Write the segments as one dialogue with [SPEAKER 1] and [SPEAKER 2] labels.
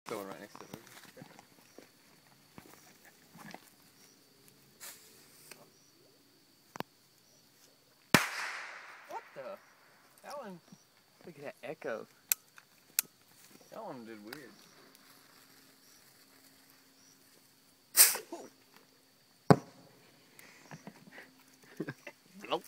[SPEAKER 1] Going right next to it. What the? That one. Look at that echo. That one did weird. Nope.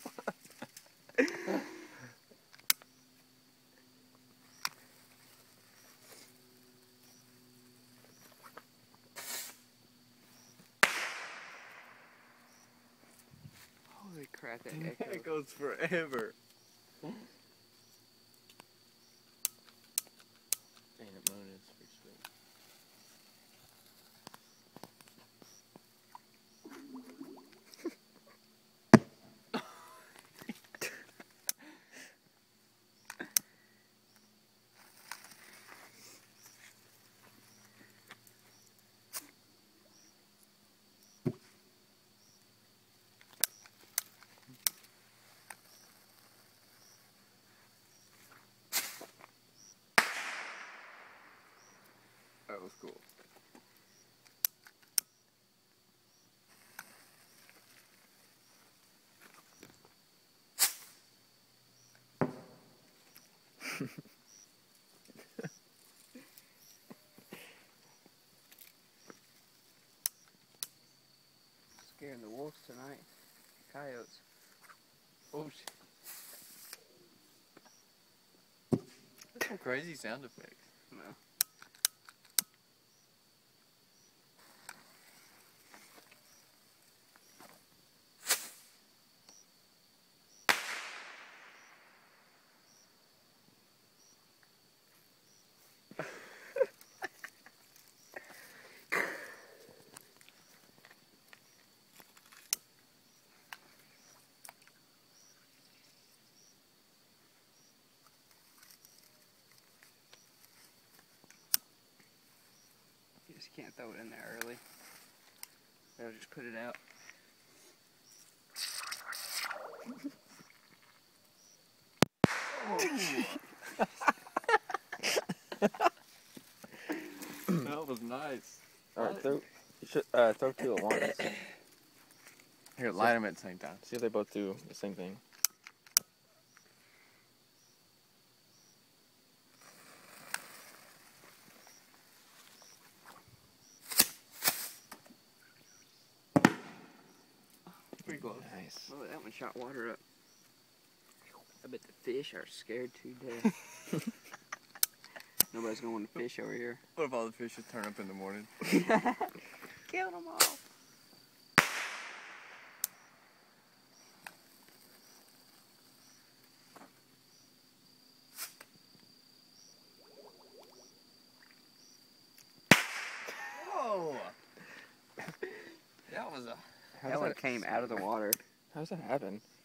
[SPEAKER 1] Holy crap, that echo.
[SPEAKER 2] It goes forever.
[SPEAKER 1] Dang, that moon is pretty sweet. That was cool.
[SPEAKER 3] Scaring the wolves tonight. Coyotes.
[SPEAKER 1] Oh shit. That's some crazy sound effects.
[SPEAKER 3] No. You just can't throw it in there early. They'll just put it out.
[SPEAKER 1] That was nice.
[SPEAKER 2] Alright, you should throw two at once.
[SPEAKER 1] Here, light them at the same time.
[SPEAKER 2] See if they both do the same thing.
[SPEAKER 1] Pretty close.
[SPEAKER 2] Nice.
[SPEAKER 3] Oh, that one shot water up. I bet the fish are scared to death. Nobody's going to fish over here.
[SPEAKER 1] What if all the fish just turn up in the morning?
[SPEAKER 3] Kill them all.
[SPEAKER 1] Whoa! That was a...
[SPEAKER 3] That one came out of the water.
[SPEAKER 2] How does that happen?